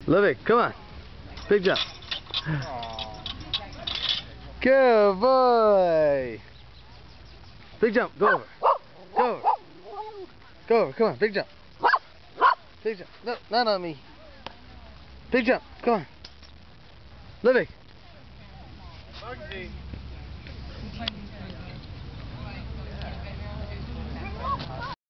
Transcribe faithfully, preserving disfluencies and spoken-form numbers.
Ludwig, come on. Big jump. Aww. Good boy. Big jump. Go over. Go over. Go over. Come on. Big jump. Big jump. No, not on me. Big jump. Come on. Ludwig. Bugsy.